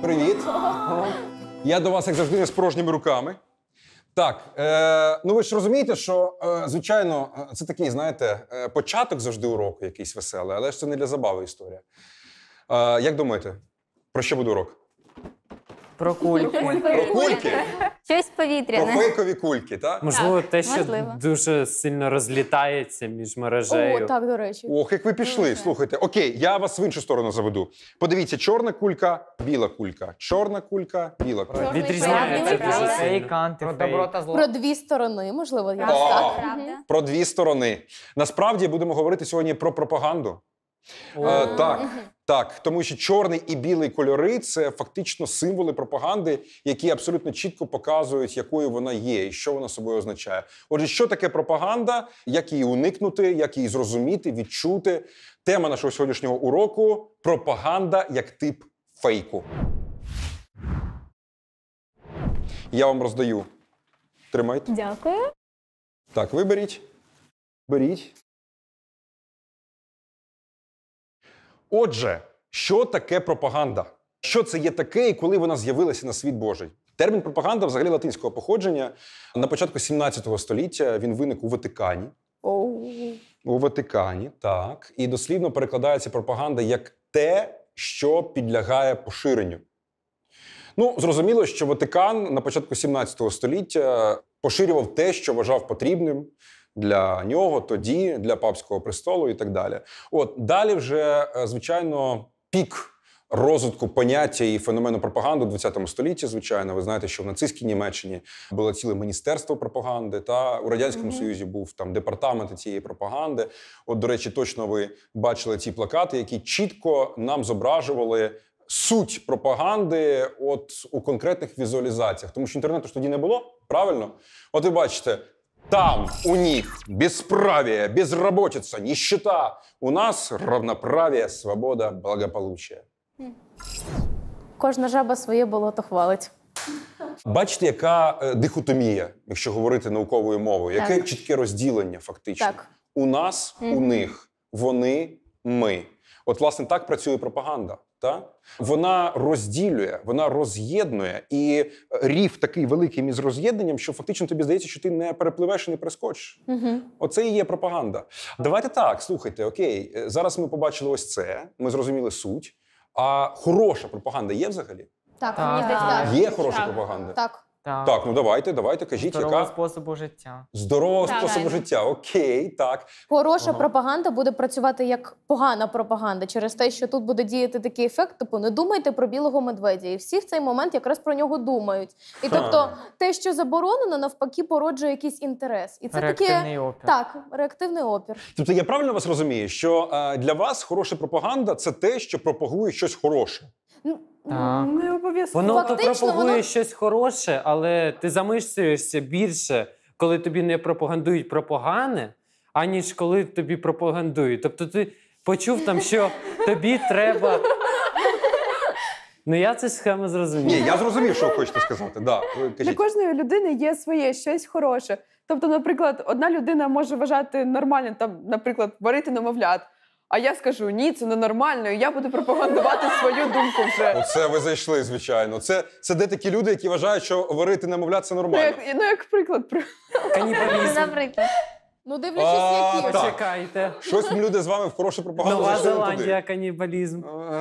Привіт. Я до вас, як завжди, не з порожніми руками. Так, ну ви ж розумієте, що, звичайно, це такий, знаєте, початок завжди уроку якийсь веселий, але ж це не для забави історія. Як думаєте, про що буде урок? Про кульки. Про кульки? Щось повітряне. Про фейкові кульки, так? Можливо, те, що можливо. дуже сильно розлітається між мережею. О, так, до речі. Ох, як ви пішли, слухайте. Окей, я вас в іншу сторону заведу. Подивіться, чорна кулька, біла кулька. Чорна кулька, біла кулька. Відрізняється правда. дуже Фейк, сильно. антифейк. Про добро та зло. Про дві сторони, можливо, я О, так. Правда. про дві сторони. Насправді будемо говорити сьогодні про пропаганду. Так, тому що чорний і білий кольори – це фактично символи пропаганди, які абсолютно чітко показують, якою вона є і що вона собою означає. Отже, що таке пропаганда, як її уникнути, як її зрозуміти, відчути. Тема нашого сьогоднішнього уроку – пропаганда як тип фейку. Я вам роздаю. Тримайте. Дякую. Так, виберіть. Беріть. Отже, що таке пропаганда? Що це є таке і коли вона з'явилася на світ Божий? Термін пропаганда взагалі латинського походження. На початку 17 століття він виник у Ватикані. У Ватикані, так. І дослівно перекладається пропаганда як те, що підлягає поширенню. Ну, зрозуміло, що Ватикан на початку 17 століття поширював те, що вважав потрібним для нього, тоді, для папського престолу і так далі. От, далі вже, звичайно, пік розвитку поняття і феномену пропаганди у 20 столітті, звичайно. Ви знаєте, що в нацистській Німеччині було ціле міністерство пропаганди, та у Радянському Союзі був там департамент цієї пропаганди. От, до речі, точно ви бачили ці плакати, які чітко нам зображували суть пропаганди от у конкретних візуалізаціях. Тому що інтернету ж тоді не було, правильно? От ви бачите, там у них бесправие, безработица, нищета. У нас равноправие, свобода, благополучие. Кожна жаба своє болото хвалить. Бачите, яка дихотомія, якщо говорити науковою мовою? Яке Так. чітке розділення фактично? Так. У нас, у них, вони, ми. От, власне, так працює пропаганда. Та? Вона розділює, вона роз'єднує, і рів такий великий між роз'єднанням, що фактично тобі здається, що ти не перепливеш і не перескочиш. Оце і є пропаганда. Давайте так, слухайте, окей, зараз ми побачили ось це, ми зрозуміли суть, а хороша пропаганда є взагалі? Так, Так. мені здається, так. Є хороша пропаганда? Так. Так, ну давайте, кажіть, Здорового яка? способу життя. Здорового Так. способу життя, окей, так. Хороша пропаганда буде працювати як погана пропаганда через те, що тут буде діяти такий ефект, типу, не думайте про білого медведя. І всі в цей момент якраз про нього думають. І тобто те, що заборонено, навпаки, породжує якийсь інтерес. І це Реактивний опір. Так, реактивний опір. Тобто я правильно вас розумію, що для вас хороша пропаганда – це те, що пропагує щось хороше? Так. Не обов'язково. Воно то Фактично, пропагує воно- щось хороше, але ти замислюєшся більше, коли тобі не пропагандують про погане, аніж коли тобі пропагандують. Тобто ти почув там, що тобі треба... Ну, я цю схему зрозумів. Ні, я зрозумів, що ви хочете сказати. Да, ви Для кажіть. кожної людини є своє щось хороше. Тобто, наприклад, одна людина може вважати нормальним, там, наприклад, варити немовлят. А я скажу, ні, це ненормально, і я буду пропагандувати свою думку вже. Оце ви зайшли, звичайно. Це де такі люди, які вважають, що варити немовлят – це Ну, нормально. як приклад. Канібалізм. Наприклад. Ну, дивлячись, які. так. Почекайте. Щось люди з вами в хорошу пропаганду Нова зайшли не Зеландія, туди. канібалізм.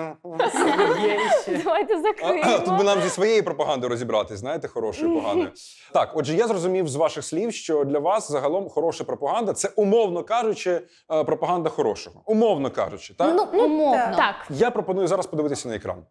Є ще. Давайте Тут закриємо. би нам зі своєю пропагандою розібратись, знаєте, хорошою, поганою. Так, отже, я зрозумів з ваших слів, що для вас загалом хороша пропаганда – це, умовно кажучи, пропаганда хорошого. Умовно кажучи, так? Ну, умовно. Так. Я пропоную зараз подивитися на екран.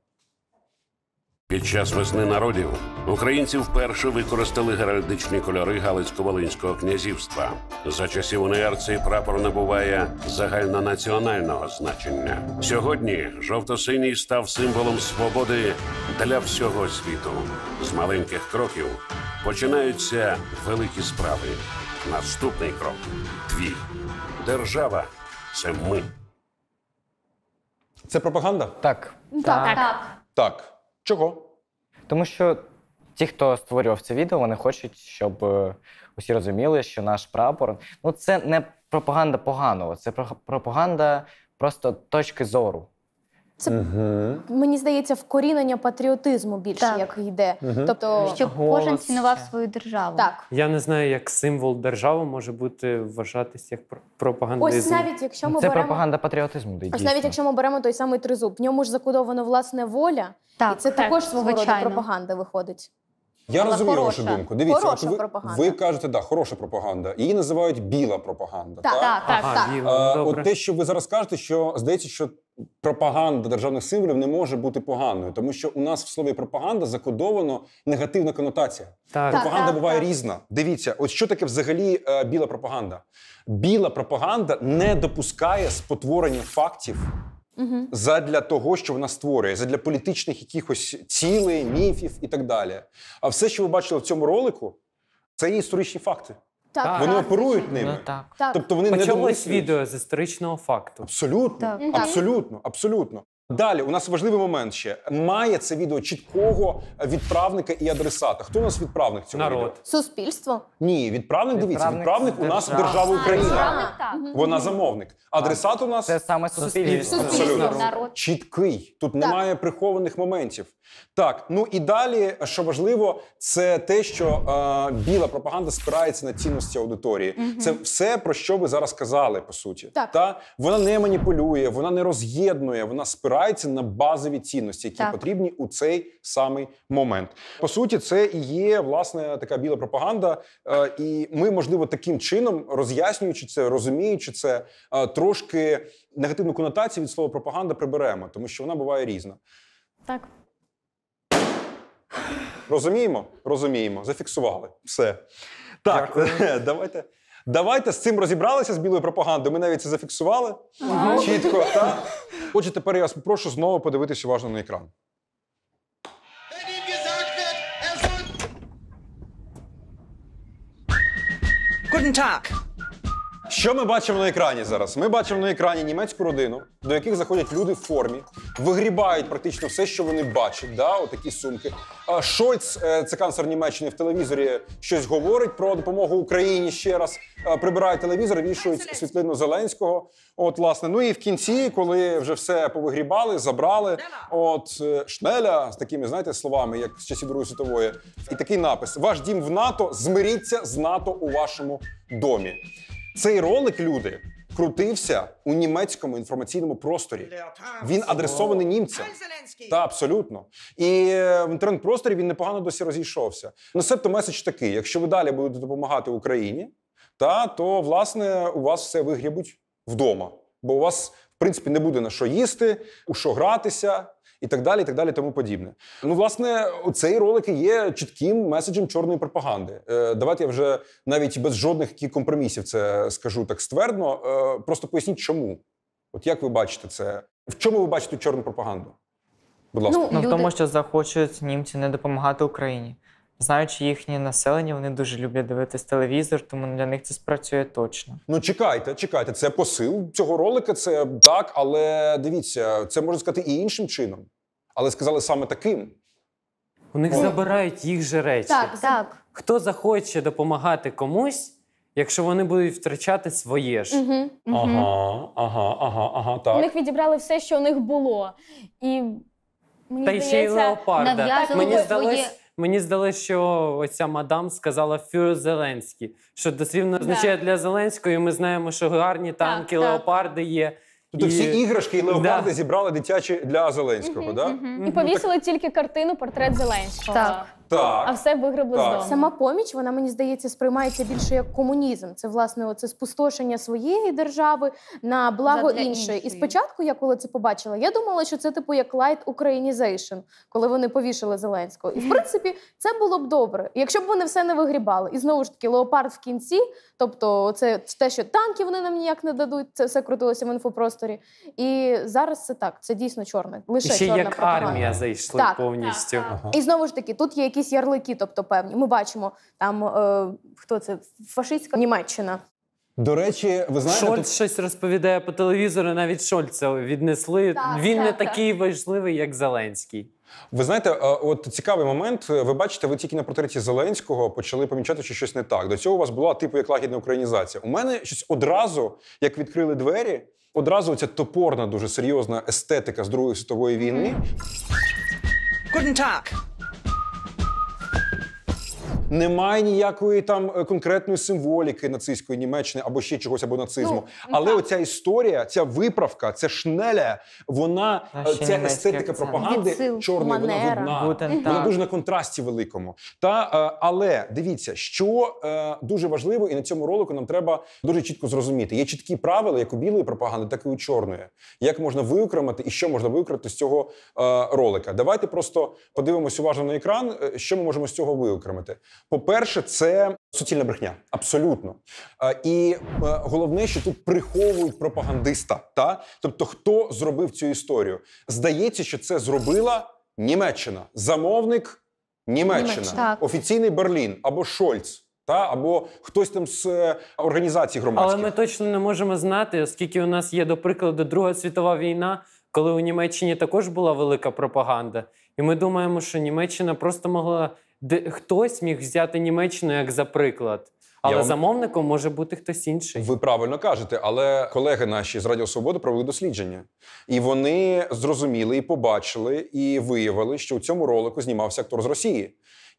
Під час весни народів українці вперше використали геральдичні кольори Галицько-Волинського князівства. За часів УНР цей прапор набуває загальнонаціонального значення. Сьогодні жовто-синій став символом свободи для всього світу. З маленьких кроків починаються великі справи. Наступний крок – твій. Держава – це ми. Це пропаганда? Так. Так. Так. Чого? Тому що ті, хто створював це відео, вони хочуть, щоб усі розуміли, що наш прапор... Ну, це не пропаганда поганого, це пропаганда просто точки зору. Це, мені здається, вкорінення патріотизму більше, Так. як йде. Тобто, Щоб Голос кожен цінував ще. свою державу. так. Я не знаю, як символ держави може бути вважатись як пропагандизм. Ось навіть якщо ми Це беремо... пропаганда патріотизму. Ось навіть якщо ми беремо той самий тризуб, в ньому ж закодовано власне воля, Так, і це також свого роду звичайно. пропаганда виходить. Я Але розумію хороша. вашу думку. Дивіться, Хороша от пропаганда. ви кажете, да, хороша пропаганда. Її називають біла пропаганда. Так, так? так, Ага, так. Віла, добре. От те, що ви зараз кажете, що здається, що пропаганда державних символів не може бути поганою, тому що у нас в слові пропаганда закодовано негативна конотація. Так. Пропаганда так, буває так. різна. Дивіться, от що таке взагалі біла пропаганда? Біла пропаганда не допускає спотворення фактів задля того, що вона створює, задля політичних якихось цілей, міфів і так далі. А все, що ви бачили в цьому ролику, це є історичні факти. Так, Вони так. оперують ними. Ну так. Так. Тобто вони не Почалось домислюють. відео з історичного факту. Абсолютно, Так. абсолютно, абсолютно. Далі, у нас важливий момент ще. Має це відео чіткого відправника і адресата. Хто у нас відправник цього відео? Народ. Суспільство. Ні, відправник, дивіться, відправник у нас держава. держава Україна. Держава, так. Вона замовник. Адресат у нас Це саме суспільство. абсолютно Народ. чіткий. Тут немає прихованих моментів. Так, ну і далі, що важливо, це те, що біла пропаганда спирається на цінності аудиторії. Це все, про що ви зараз казали, по суті. Так. Та? Вона не маніпулює, вона не роз'єднує, вона спирається на базові цінності, які Так. потрібні у цей самий момент. По суті, це і є, власне, така біла пропаганда. І ми, можливо, таким чином, роз'яснюючи це, розуміючи це, трошки негативну конотацію від слова пропаганда приберемо, тому що вона буває різна. Так. Розуміємо? Розуміємо. Зафіксували. Все. Так, давайте з цим розібралися, з білою пропагандою. Ми навіть це зафіксували. Чітко, так? Отже, тепер я вас попрошу знову подивитися уважно на екран. Guten Tag. Що ми бачимо на екрані зараз? Ми бачимо на екрані німецьку родину, до яких заходять люди в формі, вигрібають практично все, що вони бачать, да, отакі сумки. Шольц, це канцлер Німеччини, в телевізорі щось говорить про допомогу Україні ще раз. Прибирають телевізор, вішають світлину Зеленського. От, власне. Ну і в кінці, коли вже все повигрібали, забрали, от Шнеля з такими, знаєте, словами, як з часів Другої світової. І такий напис: «Ваш дім в НАТО, змиріться з НАТО у вашому домі». Цей ролик, люди, крутився у німецькому інформаційному просторі. Він адресований німцям. Та, абсолютно. І в інтернет-просторі він непогано досі розійшовся. Ну, себто меседж такий: якщо ви далі будете допомагати Україні, то, власне, у вас все вигрібуть вдома. Бо у вас, в принципі, не буде на що їсти, у що гратися, і так далі, тому подібне. Ну, власне, цей ролик і є чітким меседжем чорної пропаганди. Давайте я вже навіть без жодних компромісів це скажу так ствердно. Просто поясніть, чому. От як ви бачите це? В чому ви бачите чорну пропаганду? Будь ласка. Ну, В тому, що захочуть німці не допомагати Україні. Знаючи їхнє населення, вони дуже люблять дивитись телевізор, тому для них це спрацює точно. Ну, чекайте, це посил цього ролика, це так, але дивіться, це можна сказати і іншим чином. Але сказали саме таким. У них забирають їх же речі. Так. Хто захоче допомагати комусь, якщо вони будуть втрачати своє ж? Ага, У так. них відібрали все, що у них було. І мені Та й ще й здається, леопарда. нав'язували Мені здалось, що оця мадам сказала «Фюр Зеленський», що дослівно означає для Зеленського, і ми знаємо, що гарні танки, так. леопарди є. Тобто всі іграшки і леопарди Да. зібрали дитячі для Зеленського, так? і повісили тільки картину «Портрет Зеленського». Так. Так. А все вигребли Так. з дому. Сама поміч, вона, мені здається, сприймається більше як комунізм. Це, власне, оце спустошення своєї держави на благо Задля іншої. І іншої. спочатку, я коли це побачила, я думала, що це типу як light Ukrainization, коли вони повішали Зеленського. І, в принципі, це було б добре. Якщо б вони все не вигрібали. І, знову ж таки, леопард в кінці, тобто це те, що танки вони нам ніяк не дадуть, це все крутилося в інфопросторі. І зараз це так, це дійсно чорне. І Лише ще чорна як пропаганда. армія зайшли Так. повністю. І знову ж таки, тут є якісь ярлики, тобто певні. Ми бачимо там, хто це, фашистська Німеччина. До речі, ви знаєте, Шольц щось розповідає по телевізору, навіть Шольца віднесли. Так, Він не так, такий важливий, як Зеленський. Ви знаєте, от цікавий момент. Ви бачите, ви тільки на портреті Зеленського почали помічати, що щось не так. До цього у вас була типу як лагідна українізація. У мене щось одразу, як відкрили двері, одразу ця топорна, дуже серйозна естетика з Другої світової війни. Guten Tag. Немає ніякої там конкретної символіки нацистської Німеччини або ще чогось, або нацизму. Але оця історія, ця виправка, ця шнеля, вона, Наші ця німецькі естетика акценти. пропаганди Відсил, чорної, вона манера. видна. Гутен Вона Таг. дуже на контрасті великому. Але дивіться, що дуже важливо, і на цьому ролику нам треба дуже чітко зрозуміти. Є чіткі правила, як у білої пропаганди, так і у чорної. Як можна виокремити і що можна виокремити з цього ролика. Давайте просто подивимось уважно на екран, що ми можемо з цього виокремити. По-перше, це суцільна брехня. Абсолютно. І головне, що тут приховують пропагандиста. Та? Тобто, хто зробив цю історію? Здається, що це зробила Німеччина. Замовник – Німеччина. Так. Офіційний Берлін або Шольц. Або хтось там з організацій громадських. Але ми точно не можемо знати, оскільки у нас є, до прикладу, Друга світова війна, коли у Німеччині також була велика пропаганда. І ми думаємо, що Німеччина просто могла... Хтось міг взяти Німеччину як за приклад. Але замовником може бути хтось інший. Ви правильно кажете, але колеги наші з Радіо Свобода провели дослідження. І вони зрозуміли, і побачили, і виявили, що у цьому ролику знімався актор з Росії.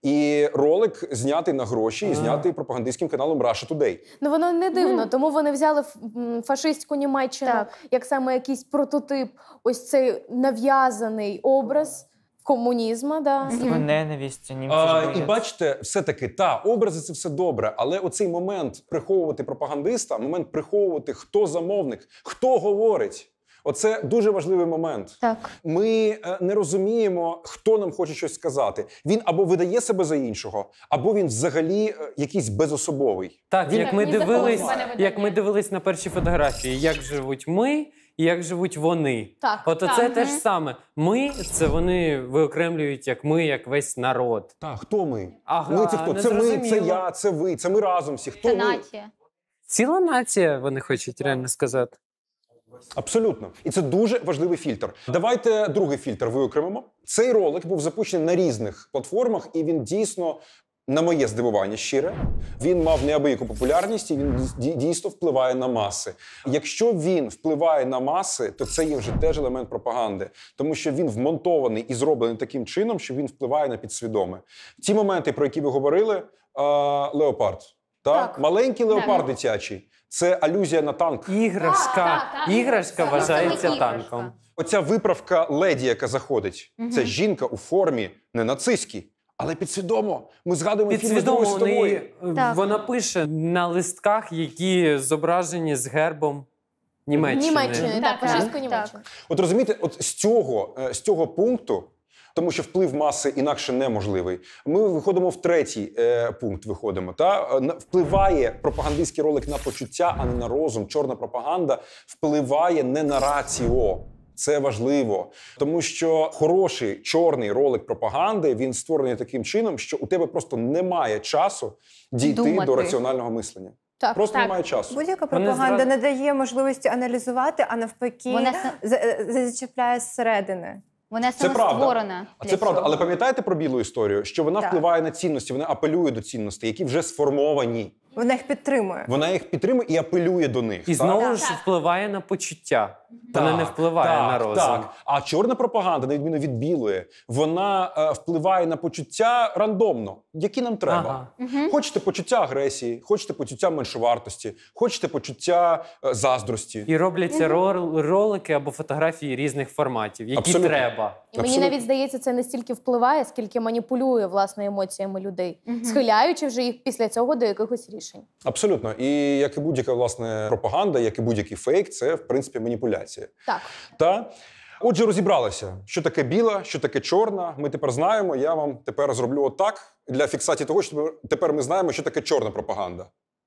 І ролик знятий на гроші, і знятий пропагандистським каналом Russia Today. Ну воно не дивно, тому вони взяли фашистську Німеччину як саме якийсь прототип, ось цей нав'язаний образ комунізму. Да. Ненависть, німці І бачите, все-таки, образи – це все добре, але оцей момент приховувати пропагандиста, момент приховувати, хто замовник, хто говорить, оце дуже важливий момент. Так. Ми не розуміємо, хто нам хоче щось сказати. Він або видає себе за іншого, або він взагалі якийсь безособовий. Так, як ми ні за кого дивились, себе не видає. як ми дивились на першій фотографії, як живуть ми і як живуть вони. Так, От так. оце те ж саме. Ми – це вони виокремлюють як ми, як весь народ. Так, хто ми? Ага, Ми це хто? не Це ми, це зрозуміло. я, це ви, це ми разом всі. Хто ми? Ціла нація, вони хочуть реально сказати. Абсолютно. І це дуже важливий фільтр. Давайте другий фільтр виокремимо. Цей ролик був запущений на різних платформах, і він дійсно, на моє здивування щире, він мав неабияку популярність, і він дійсно впливає на маси. Якщо він впливає на маси, то це є вже теж елемент пропаганди. Тому що він вмонтований і зроблений таким чином, що він впливає на підсвідоме. Ті моменти, про які ви говорили, леопард. Так? Маленький леопард дитячий. Це алюзія на танк. Іграшка вважається танком. Оця виправка леді, яка заходить, це жінка у формі не нацистській, але підсвідомо. Ми згадуємо фільми з Другої Підсвідомо світової. вона пише на листках, які зображені з гербом Німеччини. Так, фашистської Німеччини. От розумієте, от з цього пункту, тому що вплив маси інакше неможливий, ми виходимо в третій пункт. Впливає пропагандистський ролик на почуття, а не на розум. Чорна пропаганда впливає не на раціо. Це важливо, тому що хороший чорний ролик пропаганди, він створений таким чином, що у тебе просто немає часу дійти до раціонального мислення. Так, просто немає часу. Будь-яка пропаганда не дає можливості аналізувати, а навпаки зачіпляє зсередини. Вона Це правда. створена. Це правда. Але пам'ятаєте про білу історію? Що вона впливає на цінності, вона апелює до цінностей, які вже сформовані. Вона їх підтримує. Вона їх підтримує і апелює до них. І знову ж впливає на почуття. Вона не впливає на розум. Так. А чорна пропаганда, на відміну від білої, вона впливає на почуття рандомно, які нам треба. Хочете почуття агресії, хочете почуття меншовартості, хочете почуття заздрості. І робляться ролики або фотографії різних форматів, які Абсолютно. треба. І мені навіть здається, це не стільки впливає, скільки маніпулює, власне, емоціями людей, схиляючи вже їх після цього до якихось рішень. Абсолютно. І як і будь-яка, власне, пропаганда, як і будь-який фейк, це, в принципі, маніпуляція. Так. Отже, розібралися, що таке біла, що таке чорна. Ми тепер знаємо, я вам тепер зроблю отак, для фіксації того, що тепер ми знаємо, що таке чорна пропаганда.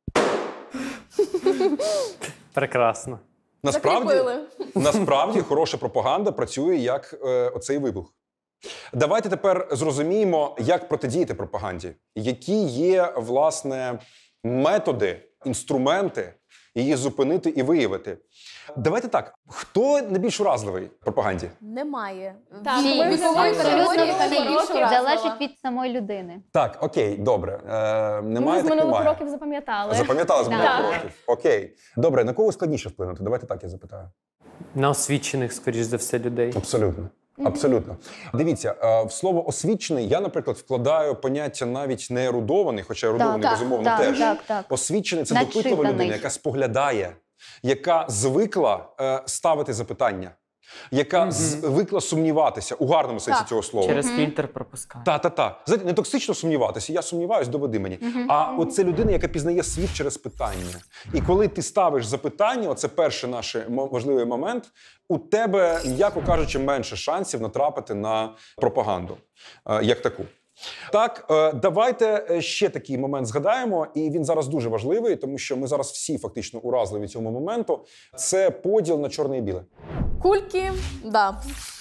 Прекрасно. Насправді хороша пропаганда працює як оцей вибух. Давайте тепер зрозуміємо, як протидіяти пропаганді. Які є, власне, методи інструменти її зупинити і виявити. Давайте так, хто найбільш уразливий в пропаганді? Немає. Так, Всі ми вікової абсолютно категорії всі найбільш років уразлива. залежить від самої людини. Так, окей, добре. Немає, Ми з так минулих немає. років запам'ятали. Запам'ятали з минулих Так. років. Окей. Добре, на кого складніше вплинути? Давайте так я запитаю. На освічених, скоріш за все, людей. Абсолютно. Абсолютно. Дивіться, в слово «освічений» я, наприклад, вкладаю поняття навіть не ерудований, хоча ерудований, Так, безумовно, так, теж. так. Освічений – це допитлива людина, Начитаний. яка споглядає, яка звикла ставити запитання, яка звикла сумніватися у гарному сенсі Так. цього слова. Через фільтр пропускає. Та. Знаєте, не токсично сумніватися, я сумніваюсь, доведи мені. А от це людина, яка пізнає світ через питання. І коли ти ставиш запитання, оце перший наш важливий момент, у тебе, м'яко кажучи, менше шансів натрапити на пропаганду, як таку. Так, давайте ще такий момент згадаємо, і він зараз дуже важливий, тому що ми зараз всі фактично уразливі цьому моменту. Це поділ на чорне і біле. Кульки, да.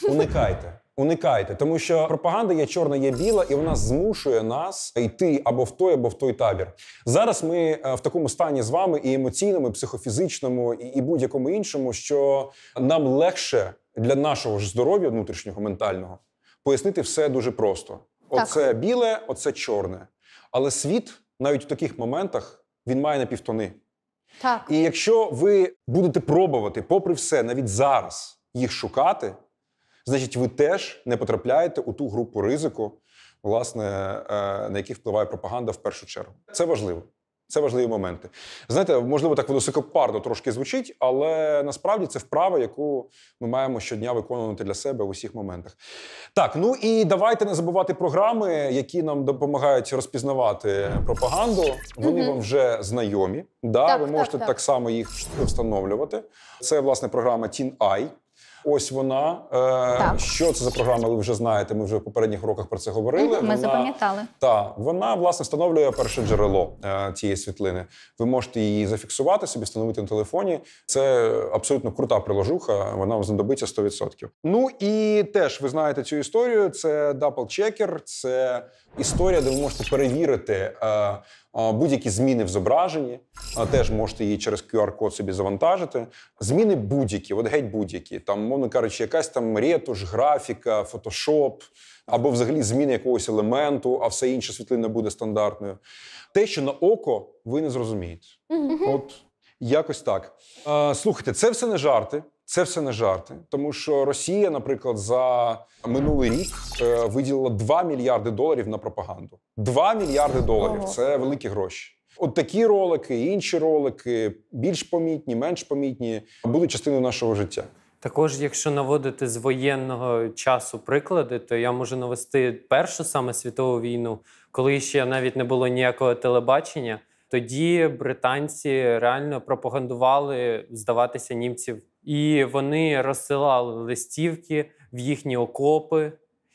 Уникайте, тому що пропаганда є чорна, є біла, і вона змушує нас йти або в той табір. Зараз ми в такому стані з вами і емоційному, і психофізичному, і будь-якому іншому, що нам легше для нашого ж здоров'я внутрішнього, ментального, пояснити все дуже просто. Оце біле, оце чорне. Але світ, навіть у таких моментах, він має напівтони. Так. І якщо ви будете пробувати, попри все, навіть зараз їх шукати, значить, ви теж не потрапляєте у ту групу ризику, власне, на яких впливає пропаганда в першу чергу. Це важливо. Це важливі моменти. Знаєте, можливо, так високопарно трошки звучить, але насправді це вправа, яку ми маємо щодня виконувати для себе в усіх моментах. Так, ну і давайте не забувати програми, які нам допомагають розпізнавати пропаганду. Вони вам вже знайомі. Да, ви можете так само їх встановлювати. Це, власне, програма TeenEye. Ось вона. Що це за програма, ви вже знаєте, ми вже в попередніх уроках про це говорили. Ми запам'ятали. Так, вона, власне, встановлює перше джерело цієї світлини. Ви можете її зафіксувати собі, встановити на телефоні. Це абсолютно крута приложуха, вона вам знадобиться 100%. Ну і теж ви знаєте цю історію, це Double Checker, це історія, де ви можете перевірити будь-які зміни в зображенні, теж можете її через QR-код собі завантажити. Зміни будь-які, от геть будь-які. Там, мовно кажучи, якась там ретуш, графіка, фотошоп, або взагалі зміни якогось елементу, а все інше світлина буде стандартною. Те, що на око ви не зрозумієте. От якось так. Слухайте, це все не жарти. Це все не жарти, тому що Росія, наприклад, за минулий рік виділила $2 мільярди на пропаганду. $2 мільярди – це великі гроші. От такі ролики, інші ролики, більш помітні, менш помітні, будуть частиною нашого життя. Також, якщо наводити з воєнного часу приклади, то я можу навести Першу саме світову війну, коли ще навіть не було ніякого телебачення. Тоді британці реально пропагандували здаватися німців. І вони розсилали листівки в їхні окопи.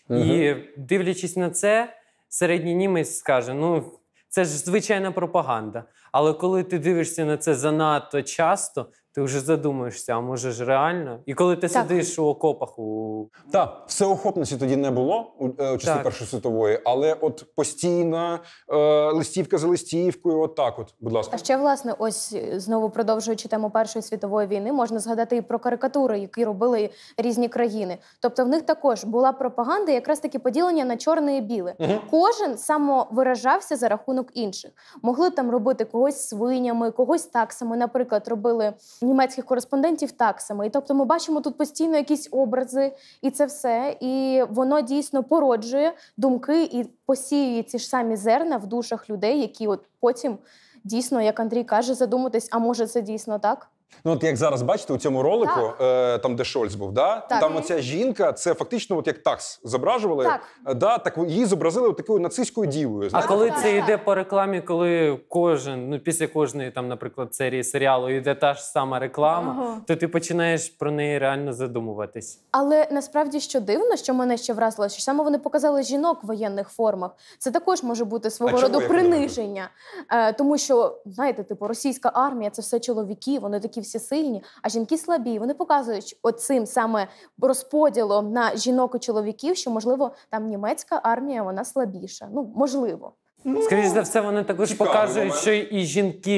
І дивлячись на це, середній німець скаже, ну, це ж звичайна пропаганда. Але коли ти дивишся на це занадто часто, ти вже задумуєшся, а може ж реально? І коли ти сидиш у окопах Так, всеохопності тоді не було у часи Першої світової, але от постійна листівка за листівкою, от так от, будь ласка. А ще, власне, ось знову продовжуючи тему Першої світової війни, можна згадати і про карикатури, які робили різні країни. Тобто в них також була пропаганда, якраз таки поділення на чорне і біле. Кожен самовиражався за рахунок інших. Могли там робити когось свинями, когось таксами. Наприклад, робили німецьких кореспондентів таксами. І тобто ми бачимо тут постійно якісь образи, і це все. І воно дійсно породжує думки і посіює ці ж самі зерна в душах людей, які от потім дійсно, як Андрій каже, задуматись, а може це дійсно так? Ну, от як зараз бачите, у цьому ролику, там, де Шольц був, там оця жінка, це фактично от як такс зображували, так її зобразили такою нацистською дівою. А коли це йде по рекламі, коли після кожної, там, наприклад, серії серіалу йде та ж сама реклама, то ти починаєш про неї реально задумуватись. Але насправді, що дивно, що мене ще вразило, що саме вони показали жінок в воєнних формах. Це також може бути свого роду приниження. Тому що, знаєте, типу, російська армія – це все чоловіки, вони такі всі сильні, а жінки слабі. Вони показують оцим саме розподілом на жінок і чоловіків, що, можливо, там німецька армія, вона слабіша. Ну, можливо. Скоріше за все, вони також показують, що і жінки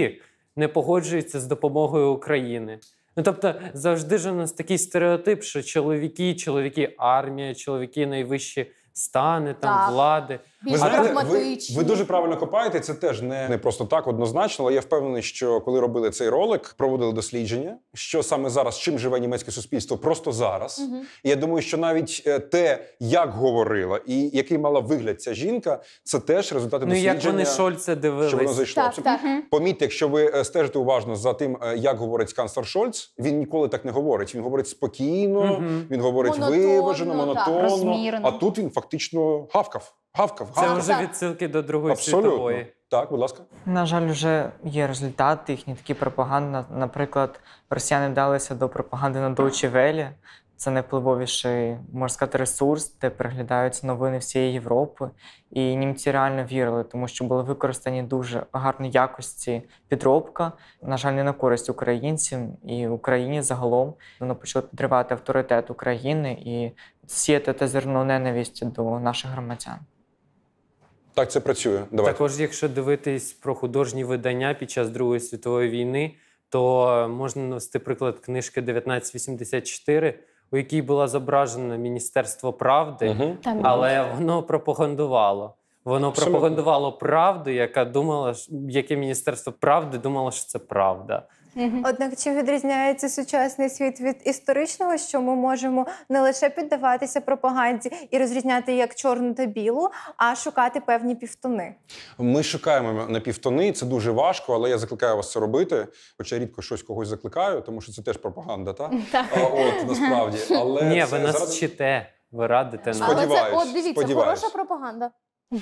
не погоджуються з допомогою України. Ну, тобто, завжди ж у нас такий стереотип, що чоловіки армія, чоловіки найвищі стани, там, Так. влади. Ви знаєте, ви дуже правильно копаєте, це теж не просто так однозначно, але я впевнений, що коли робили цей ролик, проводили дослідження, що саме зараз, чим живе німецьке суспільство, просто зараз. І я думаю, що навіть те, як говорила і який мала вигляд ця жінка, це теж результати дослідження. Як вони Шольца дивились. Що воно зайшло. Так. Помітьте, якщо ви стежите уважно за тим, як говорить канцлер Шольц, він ніколи так не говорить. Він говорить спокійно, він говорить виважено, монотонно. Розмірено. А тут він фактично гавкав. Це вже відсилки до Другої світової. Так, будь ласка. На жаль, вже є результати їхні такі пропаганди. Наприклад, росіяни вдалися до пропаганди на Deutsche Welle. Це найвпливовіший, можна сказати, ресурс, де переглядаються новини всієї Європи. І німці реально вірили, тому що були використані дуже гарні якості підробка. На жаль, не на користь українцям і Україні загалом. Воно почало підривати авторитет України і сіяти те зерно ненависті до наших громадян. Так, це працює. Давайте. Також, якщо дивитись про художні видання під час Другої світової війни, то можна навести приклад книжки 1984, у якій була зображена Міністерство правди, але воно пропагандувало. Воно пропагандувало правду, яке Міністерство правди думало, що це правда. Однак чим відрізняється сучасний світ від історичного, що ми можемо не лише піддаватися пропаганді і розрізняти як чорну та білу, а шукати певні півтони. Ми шукаємо на півтони, це дуже важко, але я закликаю вас це робити, хоча я рідко щось когось закликаю, тому що це теж пропаганда, так? От, насправді. Але ні, це ви нас заради... вчите, ви радите нам. Але це, от дивіться, хороша пропаганда.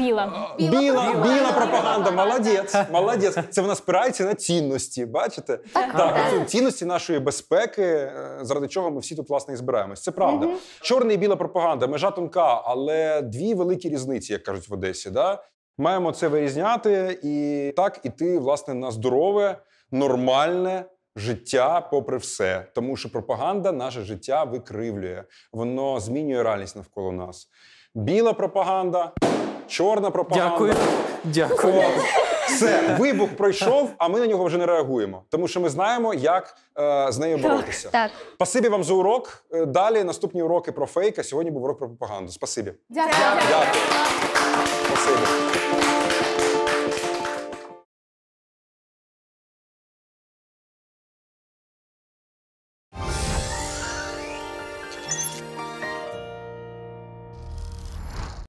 Біла пропаганда, молодець. Це вона спирається на цінності, бачите? Так, цінності нашої безпеки, заради чого ми всі тут, власне, і збираємось. Це правда. Чорна і біла пропаганда, межа тонка, але дві великі різниці, як кажуть в Одесі. Да? Маємо це вирізняти і так іти, власне, на здорове, нормальне життя попри все. Тому що пропаганда наше життя викривлює. Воно змінює реальність навколо нас. Біла пропаганда, чорна пропаганда. Дякую. Все, вибух пройшов, а ми на нього вже не реагуємо. Тому що ми знаємо, як з нею боротися. Так. Спасибі вам за урок. Далі наступні уроки про фейк, а сьогодні був урок про пропаганду. Спасибі. Дякую. Дякую. Спасибі.